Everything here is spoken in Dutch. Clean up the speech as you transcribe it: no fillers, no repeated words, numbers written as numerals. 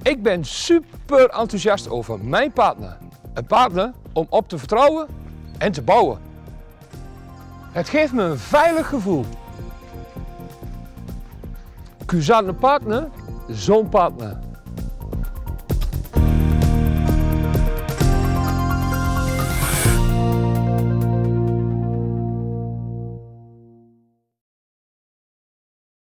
Ik ben super enthousiast over mijn partner. Een partner om op te vertrouwen en te bouwen. Het geeft me een veilig gevoel. Cuzant een partner, zo'n partner.